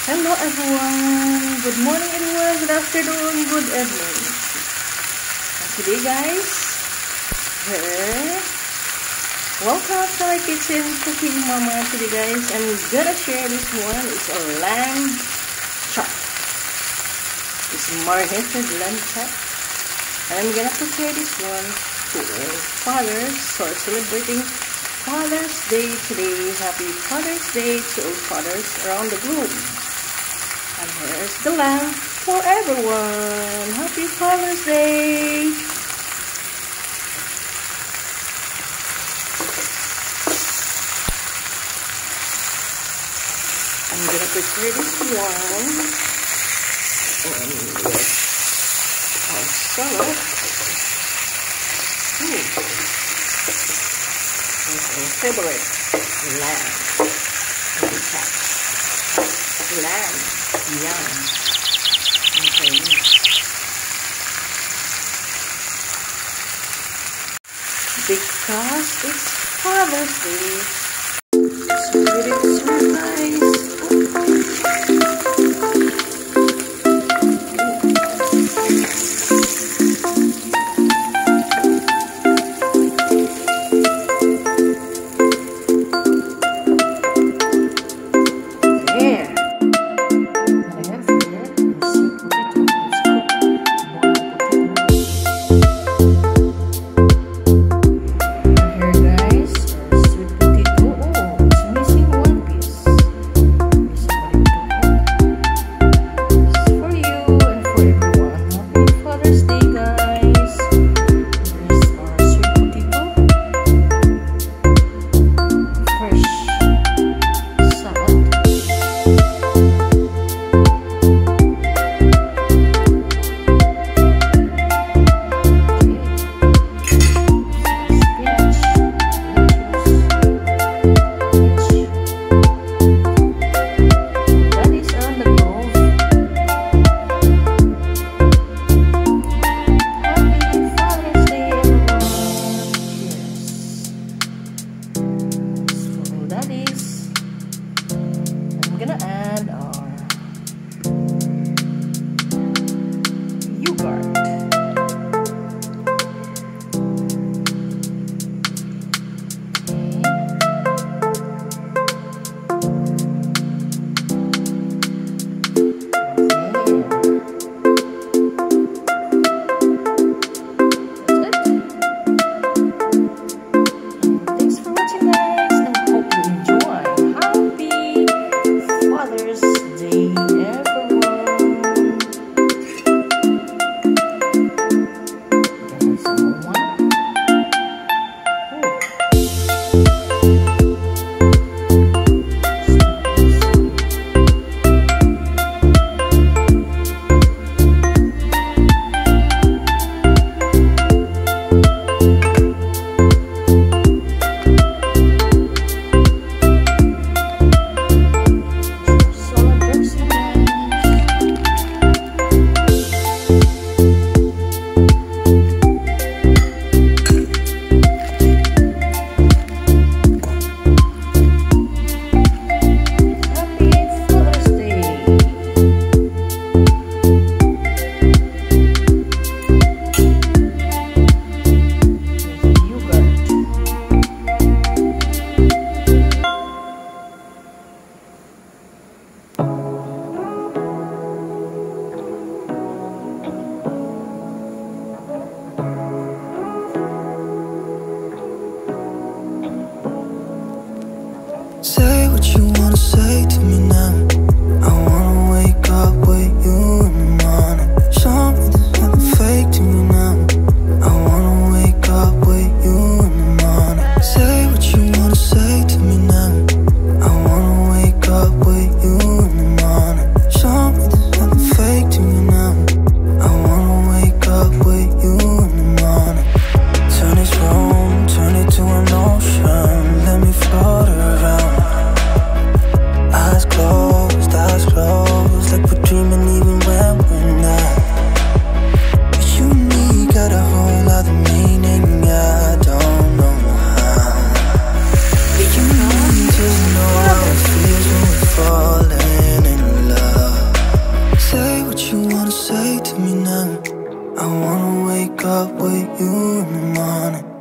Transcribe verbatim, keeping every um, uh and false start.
Hello everyone, good morning everyone, good afternoon, good evening. And today guys, here, welcome to my kitchen, Cooking Mama. Today guys, I'm gonna share this one. It's a lamb chop. It's marinated lamb chop. And I'm gonna prepare this one to all fathers who are celebrating Father's Day today. Happy Father's Day to all fathers around the globe. And here's the lamb for everyone. Happy Father's Day! I'm gonna prepare this one and with our salad. Ooh. My favorite lamb. Lamb. Yum. Okay. Because it's Father's Day. So it's so nice. One piece. up with you in the morning.